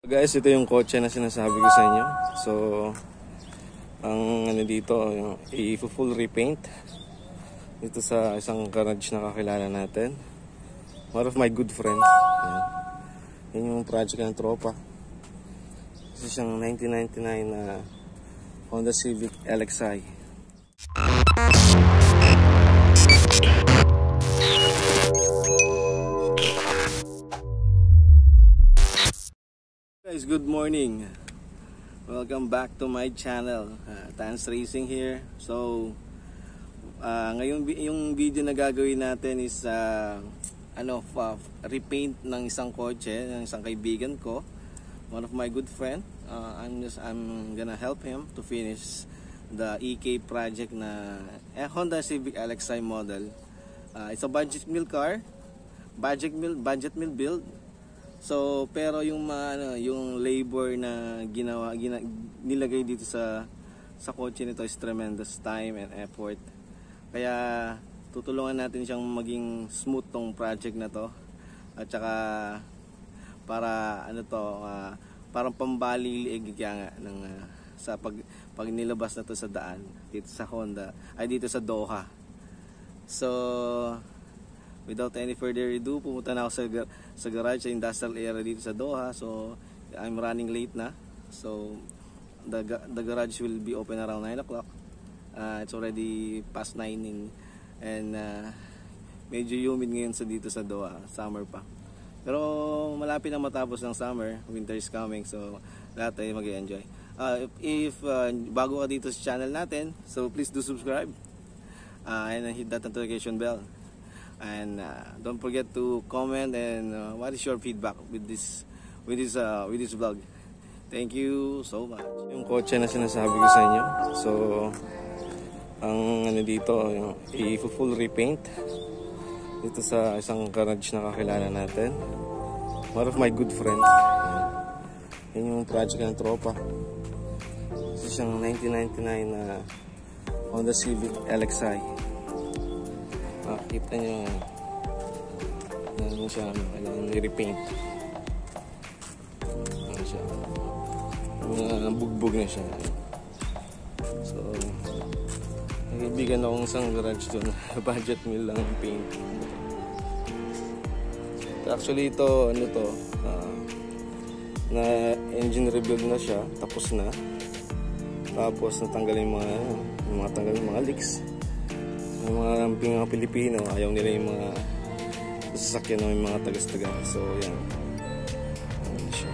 Guys, ito yung kotse na sinasabi ko sa inyo. So, ang ano dito, yung i-full repaint dito sa isang garage na kakilala natin. One of my good friends. Yan yung project ng tropa. Ito siyang 1999 na Honda Civic LXi. Guys, good morning. Welcome back to my channel. Tans Racing here. So, ngayon yung video na gagawin natin is repaint ng isang kotse ng isang kaibigan ko, one of my good friend. I'm gonna help him to finish the EK project na Honda Civic LXi model. It's a budget meal car, budget meal build. So, pero yung yung labor na nilagay dito sa kotse nito is tremendous time and effort. Kaya tutulungan natin siyang maging smooth tong project na to. At saka para parang pambalilig nga ng sa pag nilabas na to sa daan dito sa Honda, dito sa Doha. So, without any further ado, pumunta na ako sa garage, sa industrial area dito sa Doha. So, I'm running late na. So, the garage will be open around 9 o'clock. It's already past 9 and medyo humid ngayon dito sa Doha. Summer pa. Pero malapit na matapos ng summer. Winter is coming. So, lahat tayo mag-enjoy. If bago ka dito sa channel natin, so please do subscribe. And hit that notification bell. And don't forget to comment and what is your feedback with this vlog. Thank you so much. Yung kotse na sinasabi ko sa inyo. So, ang dito, yung i-full repaint dito sa isang garage na kakilala natin. One of my good friends. Yan yung project ng tropa. Ito siyang 1999 na Honda Civic LXi. Makikita nyo ano siya, kailangan i-repaint. Ano siya, bugbog na siya. So, nagbigan akong isang garage doon. Budget meal lang yung paint. Actually ito, na engine rebuild na siya, tapos na. Tapos natanggal yung mga leaks. Yung mga Pilipino, ayaw nila yung mga sasakyan ng mga tagas-taga. So, yan. Ano siya.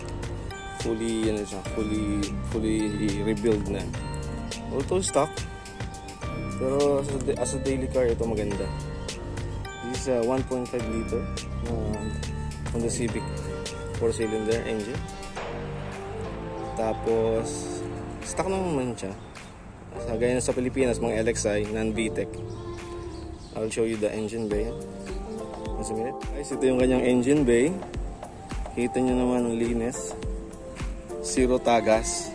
Fully rebuild na. Auto stock. Pero as a daily car, ito maganda. This is a 1.5 liter Honda Civic 4-cylinder engine. Tapos, stock naman siya. Gaya sa Pilipinas, mga LXi, non-VTEC. I'll show you the engine bay. Just a minute. Guys, ito yung kanyang engine bay. Kita nyo naman ang linis. Zero tagas.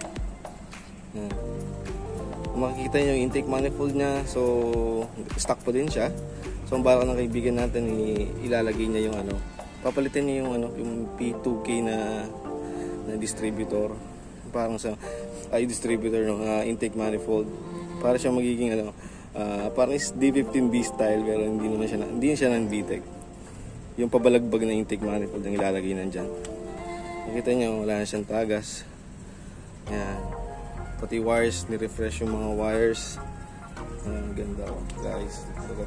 Makikita nyo yung intake manifold niya. So, stock pa din siya. So, ang balak ng kaibigan natin, ilalagay niya yung papalitan niya yung P2K na distributor. Parang sa distributor ng intake manifold para siya magiging parang is D15B style, pero hindi siya ng VTEC. Yung pabalagbag na intake manifold ang ilalagay nandiyan. Nakita niyo wala na siyang tagas. Yan. Pati wires, ni-refresh yung mga wires. Ganda guys.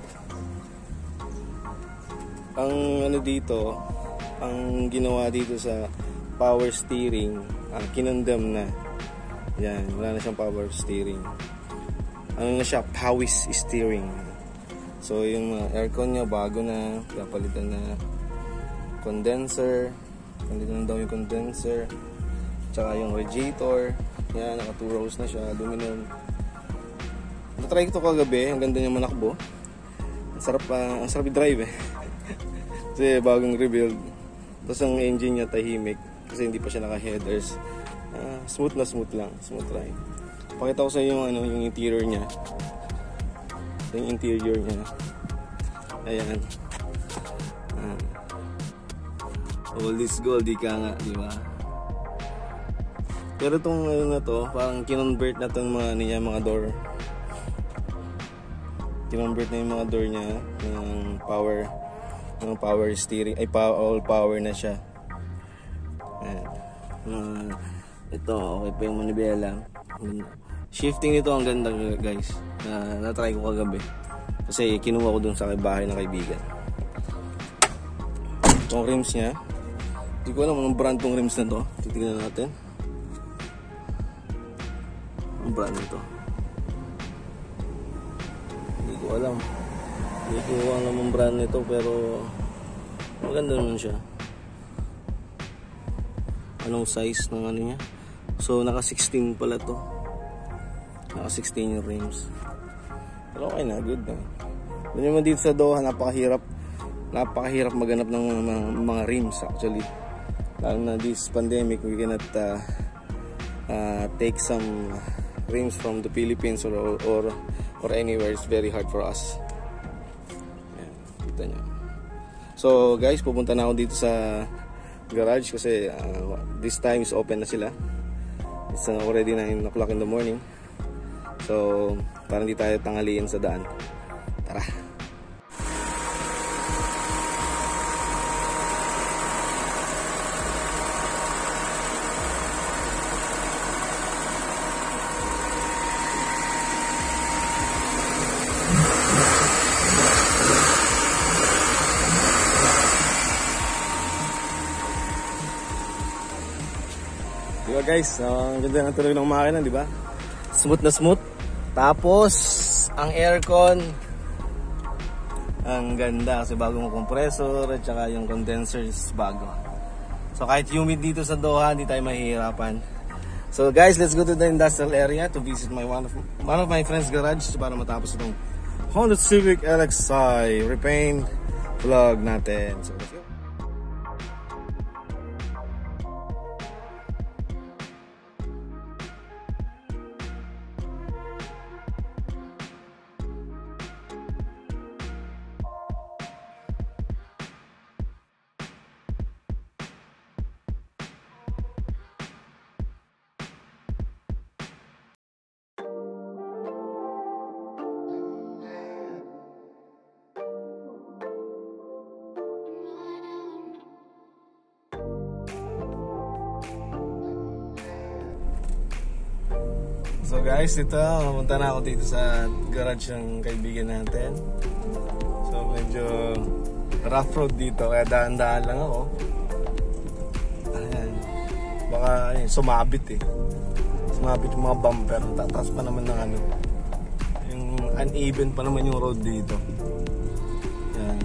Ang dito, ang ginawa dito sa power steering, kinondem na. Yan, wala na siyang power steering. Ano na siya, Powis steering. So yung aircon niya bago na, papalitan na condenser. Nandito na daw yung condenser. Tsaka yung radiator. Yan, naka 2 rows na siya, aluminum. Natry ko ito kagabi, ang ganda niya manakbo. Ang sarap i-drive Kasi bagong rebuild. Tapos ang engine niya tahimik kasi hindi pa siya naka-headers. Smooth lang, smooth ride. Pakita ko sa inyo yung interior niya. Yung interior niya. Ayan. All this gold, di ka nga, di ba? Pero itong ano na to, parang kinonvert na itong mga, niya, mga door. Kinonvert na yung mga door niya ng power steering, ay all power na siya. Ayan. Ito, okay pa yung manibela. Shifting nito ang ganda guys. Na-try ko kagabi. Kasi kinuha ko dun sa bahay ng kaibigan. Itong rims niya. Hindi ko alam anong brand tong rims na to. Titignan natin. Ang brand nito. Hindi ko alam ang brand nito, pero maganda naman siya. Anong size ng ano niya? So naka 16 pala to. Naka 16 yung rims. Pero okay na, good na. Doon naman dito sa Doha, napakahirap maghanap ng mga rims actually. Lalo na this pandemic, we cannot take some rims from the Philippines or anywhere. It's very hard for us. Ayan, kita nyo. So guys, pupunta na ako dito sa garage kasi this time is open na sila. It's already 9 o'clock in the morning. So para hindi tayo tanghaliin sa daan. Tara. Diba guys, ang ganda ng tuloy ng makina, di ba? Smooth na smooth. Tapos, ang aircon, ang ganda kasi bagong compressor at saka yung condensers bago. So kahit humid dito sa Doha, hindi tayo mahihirapan. So guys, let's go to the industrial area to visit one of my friend's garage para matapos itong Honda Civic LXi repaint vlog natin. So let's go. So guys, ito, pumunta na ako dito sa garage ng kaibigan natin. So medyo rough road dito, kaya daan-daan lang ako. Ayan. Baka sumabit eh. Sumabit yung mga bumper. Tataas pa naman ng ano. Yung uneven pa naman yung road dito. Ayan.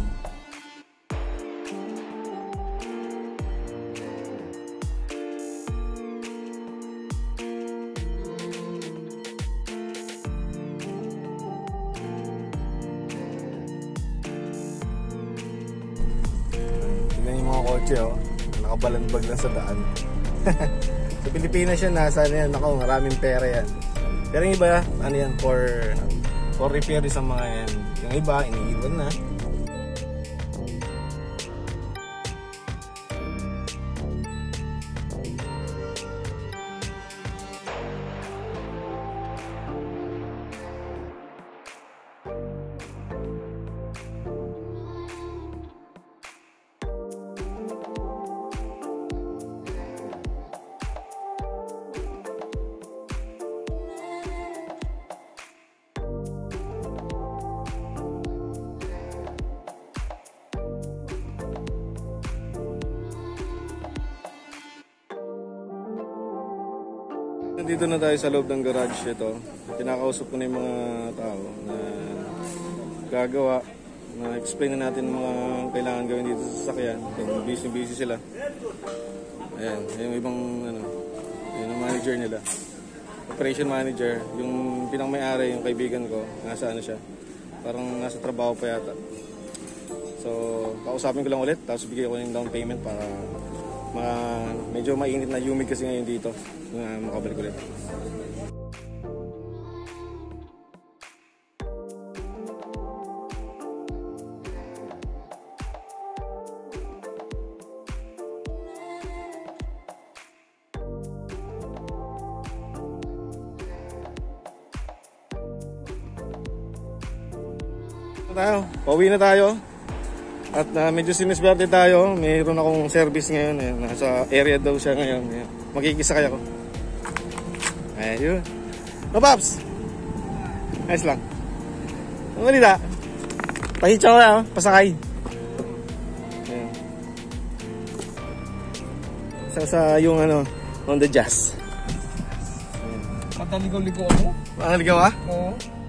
Kotse oh, nakabalandbag lang sa daan. Sa Pilipinas yan, nasa ano yan, ako, maraming pera yan. Pero yung iba, ano yan, for repair sa mga yan. Yung iba, iniiwan na. Nandito na tayo sa loob ng garage ito. Kinakausap ko na yung mga tao na gagawa. Na-explain na natin mga kailangan gawin dito sa sasakyan. Busy sila. Ayan, yung ibang ano, yung manager nila. Operation manager, yung pinang-may-ari, yung kaibigan ko, nasa ano siya. Parang nasa trabaho pa yata. So, kausapin ko lang ulit, tapos bigay ko yung down payment para medyo mainit na humid kasi ngayon dito. Makabalik ulit. Pauwi na tayo. At medyo siniswerte tayo. Mayroon akong service ngayon. Ayan, nasa area daw siya ngayon. Ayan. Makikisakay ako. Ayun. No, Paps? Ayos lang. Ang malita. Pahitsa ko na, pasakay. Ayan. Sa yung ano, on the jazz. Mataligaw-ligaw ako. Mataligaw ah? Oo.